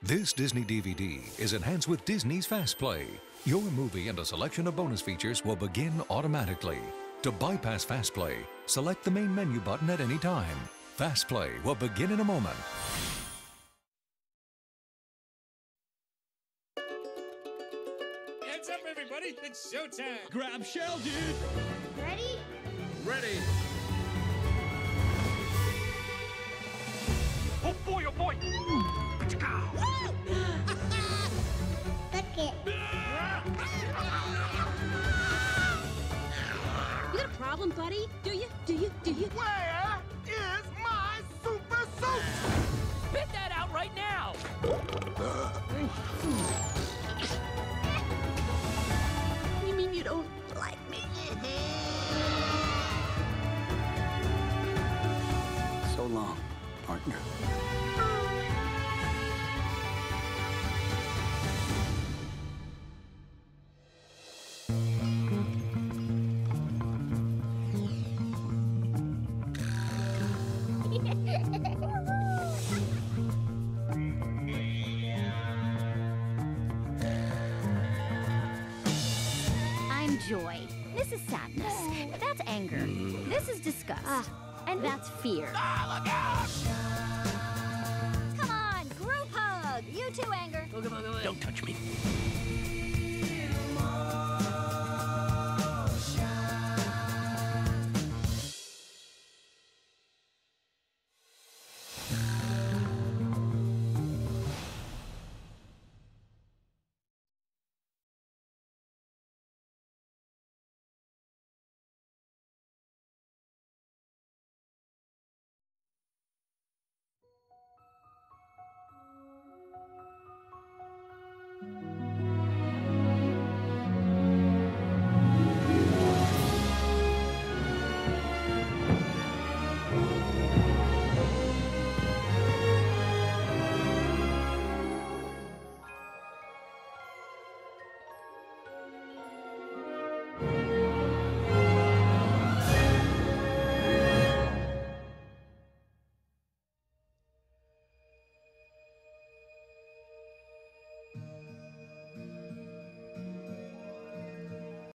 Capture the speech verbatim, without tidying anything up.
This Disney D V D is enhanced with Disney's Fast Play. Your movie and a selection of bonus features will begin automatically. To bypass Fast Play, select the main menu button at any time. Fast Play will begin in a moment. Hands up, everybody! It's showtime! Grab shell, dude! Ready? Ready! Oh boy, oh boy! Look it. You got a problem, buddy? Do you? Do you? Do you? Where is my super suit? Spit that out right now! You mean you don't like me? So long, partner. I'm joy. This is sadness. That's anger. This is disgust. And that's fear. Come on, group hug. You too, anger. Don't touch me. Thank you.